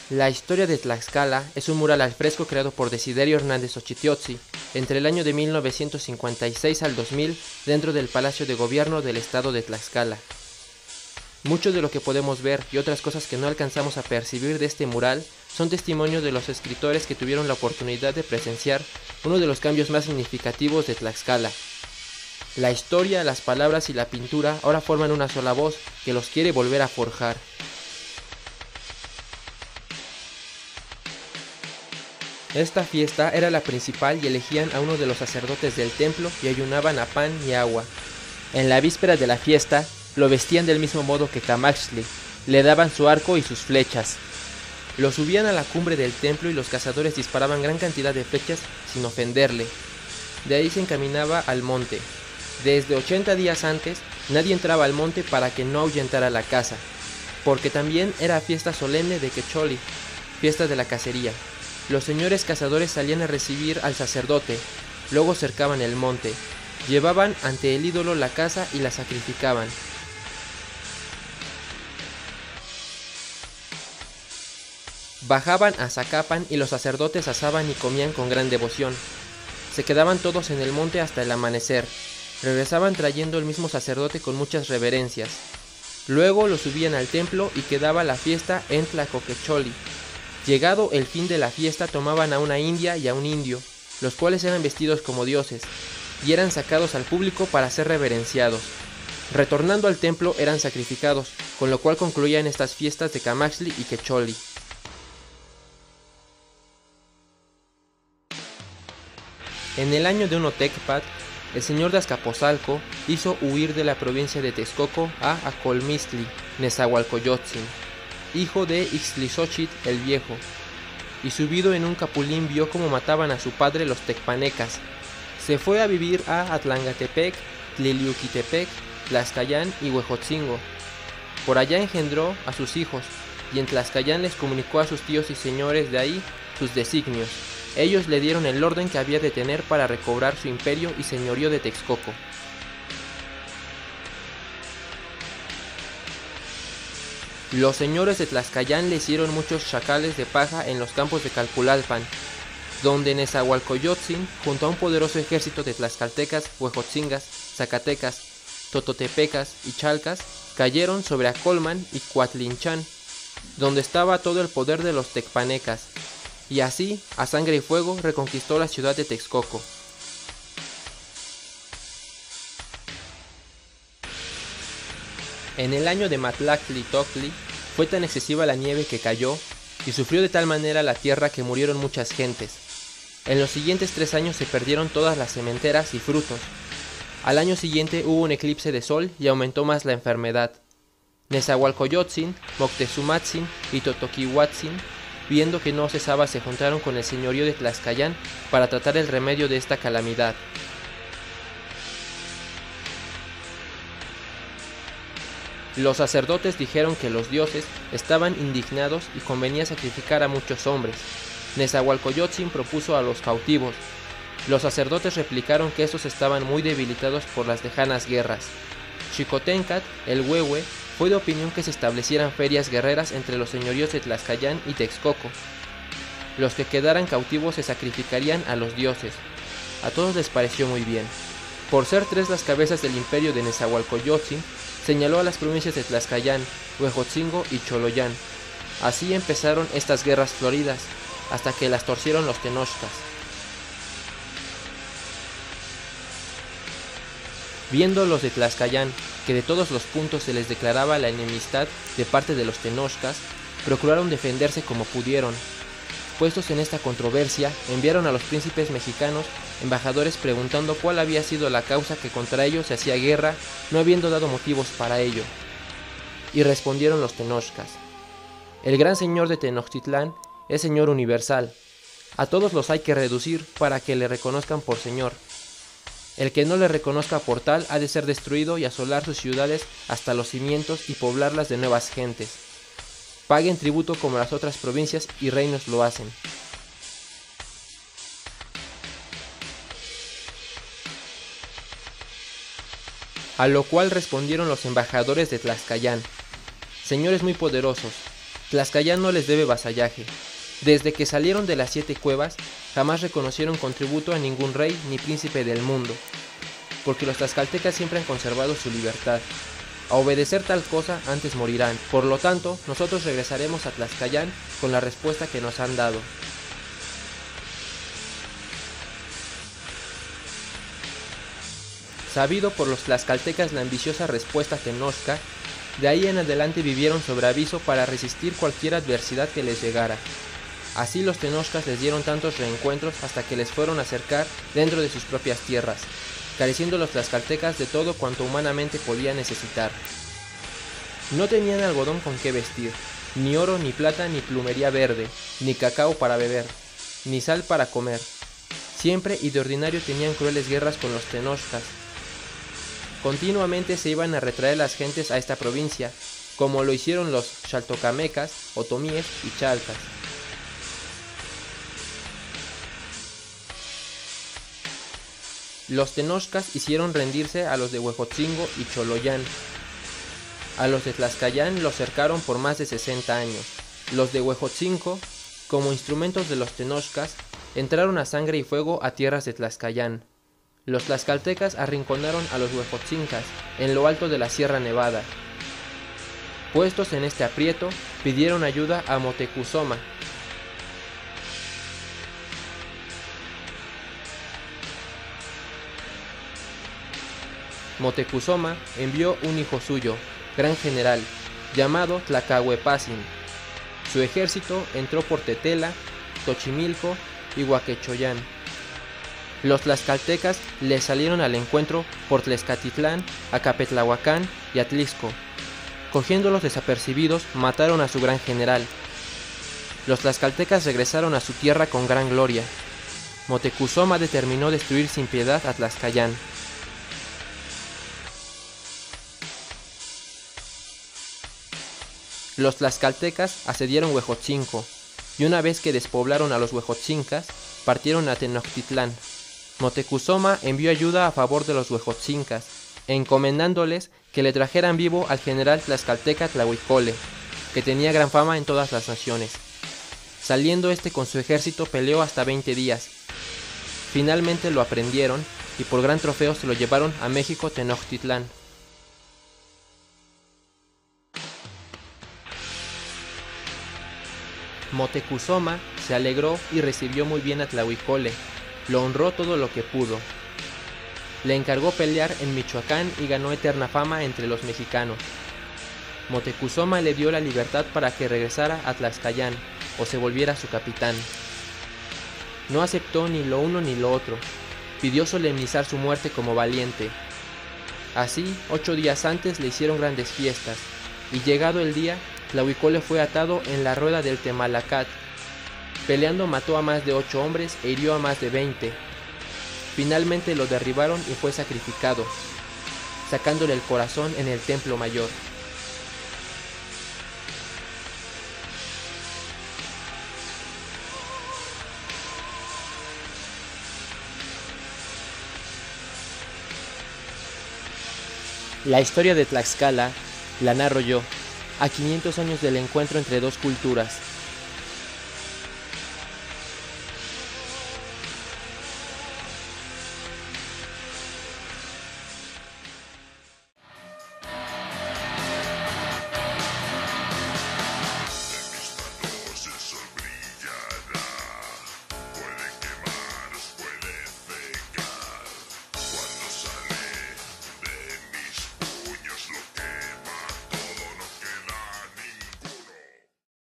La historia de Tlaxcala es un mural al fresco creado por Desiderio Hernández Ochitiotzi entre el año de 1956 al 2000 dentro del Palacio de Gobierno del estado de Tlaxcala. Mucho de lo que podemos ver y otras cosas que no alcanzamos a percibir de este mural son testimonios de los escritores que tuvieron la oportunidad de presenciar uno de los cambios más significativos de Tlaxcala. La historia, las palabras y la pintura ahora forman una sola voz que los quiere volver a forjar. Esta fiesta era la principal y elegían a uno de los sacerdotes del templo y ayunaban a pan y agua. En la víspera de la fiesta, lo vestían del mismo modo que Camaxtli, le daban su arco y sus flechas. Lo subían a la cumbre del templo y los cazadores disparaban gran cantidad de flechas sin ofenderle. De ahí se encaminaba al monte. Desde 80 días antes, nadie entraba al monte para que no ahuyentara la caza, porque también era fiesta solemne de Quecholi, fiesta de la cacería. Los señores cazadores salían a recibir al sacerdote, luego cercaban el monte, llevaban ante el ídolo la caza y la sacrificaban. Bajaban a Zacapan y los sacerdotes asaban y comían con gran devoción. Se quedaban todos en el monte hasta el amanecer. Regresaban trayendo el mismo sacerdote con muchas reverencias. Luego lo subían al templo y quedaba la fiesta en Tlacoquecholi. Llegado el fin de la fiesta tomaban a una india y a un indio, los cuales eran vestidos como dioses, y eran sacados al público para ser reverenciados. Retornando al templo eran sacrificados, con lo cual concluían estas fiestas de Camaxtli y Quecholi. En el año de Onotecpat, el señor de Azcapotzalco hizo huir de la provincia de Texcoco a Acolmistli, Nezahualcoyotzin, hijo de Ixtlilxóchitl el Viejo, y subido en un capulín vio cómo mataban a su padre los tecpanecas. Se fue a vivir a Atlangatepec, Tliliuquitepec, Tlaxcayán y Huejotzingo. Por allá engendró a sus hijos, y en Tlaxcayán les comunicó a sus tíos y señores de ahí sus designios. Ellos le dieron el orden que había de tener para recobrar su imperio y señorío de Texcoco. Los señores de Tlaxcayán le hicieron muchos chacales de paja en los campos de Calpulalpan, donde Nezahualcoyotzin, junto a un poderoso ejército de tlaxcaltecas, huejotzingas, zacatecas, tototepecas y chalcas, cayeron sobre Acolman y Cuatlinchán, donde estaba todo el poder de los tecpanecas, y así, a sangre y fuego, reconquistó la ciudad de Texcoco. En el año de Matlactli-Toctli fue tan excesiva la nieve que cayó y sufrió de tal manera la tierra que murieron muchas gentes. En los siguientes 3 años se perdieron todas las sementeras y frutos. Al año siguiente hubo un eclipse de sol y aumentó más la enfermedad. Nezahualcoyotzin, Moctezumatzin y Totoquihuatzin, viendo que no cesaba, se juntaron con el señorío de Tlaxcayán para tratar el remedio de esta calamidad. Los sacerdotes dijeron que los dioses estaban indignados y convenía sacrificar a muchos hombres. Nezahualcoyotzin propuso a los cautivos. Los sacerdotes replicaron que estos estaban muy debilitados por las lejanas guerras. Xicoténcat, el huehue, fue de opinión que se establecieran ferias guerreras entre los señoríos de Tlaxcayán y Texcoco. Los que quedaran cautivos se sacrificarían a los dioses. A todos les pareció muy bien. Por ser 3 las cabezas del imperio de Nezahualcoyotzin, señaló a las provincias de Tlaxcayán, Huejotzingo y Choloyán. Así empezaron estas guerras floridas, hasta que las torcieron los tenochcas. Viendo los de Tlaxcayán que de todos los puntos se les declaraba la enemistad de parte de los tenochcas, procuraron defenderse como pudieron. Puestos en esta controversia, enviaron a los príncipes mexicanos embajadores preguntando cuál había sido la causa que contra ellos se hacía guerra, no habiendo dado motivos para ello. Y respondieron los tenochcas: el gran señor de Tenochtitlán es señor universal. A todos los hay que reducir para que le reconozcan por señor. El que no le reconozca por tal ha de ser destruido y asolar sus ciudades hasta los cimientos y poblarlas de nuevas gentes. Paguen tributo como las otras provincias y reinos lo hacen. A lo cual respondieron los embajadores de Tlaxcayán: señores muy poderosos, Tlaxcayán no les debe vasallaje. Desde que salieron de las 7 cuevas, jamás reconocieron con tributo a ningún rey ni príncipe del mundo, porque los tlaxcaltecas siempre han conservado su libertad. A obedecer tal cosa antes morirán. Por lo tanto, nosotros regresaremos a Tlaxcayán con la respuesta que nos han dado. Sabido por los tlaxcaltecas la ambiciosa respuesta tenochca, de ahí en adelante vivieron sobre aviso para resistir cualquier adversidad que les llegara. Así los tenochcas les dieron tantos reencuentros hasta que les fueron a cercar dentro de sus propias tierras, careciendo los tlaxcaltecas de todo cuanto humanamente podían necesitar. No tenían algodón con qué vestir, ni oro, ni plata, ni plumería verde, ni cacao para beber, ni sal para comer. Siempre y de ordinario tenían crueles guerras con los tenochcas. Continuamente se iban a retraer las gentes a esta provincia, como lo hicieron los xaltocamecas, otomíes y chalcas. Los tenochcas hicieron rendirse a los de Huejotzingo y Choloyán. A los de Tlaxcayán los cercaron por más de 60 años. Los de Huejotzingo, como instrumentos de los tenochcas, entraron a sangre y fuego a tierras de Tlaxcayán. Los tlaxcaltecas arrinconaron a los huejotzincas en lo alto de la Sierra Nevada. Puestos en este aprieto, pidieron ayuda a Motecuzoma. Motecuzoma envió un hijo suyo, gran general, llamado Tlacahuepacin. Su ejército entró por Tetela, Tochimilco y Huaquechoyán. Los tlaxcaltecas les salieron al encuentro por Tlezcatitlán, Acapetlahuacán y Atlisco. Cogiéndolos desapercibidos, mataron a su gran general. Los tlaxcaltecas regresaron a su tierra con gran gloria. Motecuzoma determinó destruir sin piedad a Tlaxcayán. Los tlaxcaltecas asediaron Huejotzingo, y una vez que despoblaron a los huejotzincas, partieron a Tenochtitlán. Motecuzoma envió ayuda a favor de los huejotzincas, encomendándoles que le trajeran vivo al general tlaxcalteca Tlahuicole, que tenía gran fama en todas las naciones. Saliendo este con su ejército peleó hasta 20 días. Finalmente lo aprendieron y por gran trofeo se lo llevaron a México Tenochtitlán. Motecuzoma se alegró y recibió muy bien a Tlahuicole, lo honró todo lo que pudo. Le encargó pelear en Michoacán y ganó eterna fama entre los mexicanos. Motecuzoma le dio la libertad para que regresara a Tlaxcayán o se volviera su capitán. No aceptó ni lo uno ni lo otro, pidió solemnizar su muerte como valiente. Así, 8 días antes le hicieron grandes fiestas, y llegado el día, Tlahuicole fue atado en la rueda del Temalacat. Peleando mató a más de 8 hombres e hirió a más de 20. Finalmente lo derribaron y fue sacrificado, sacándole el corazón en el templo mayor. La historia de Tlaxcala la narro yo, a 500 años del encuentro entre dos culturas,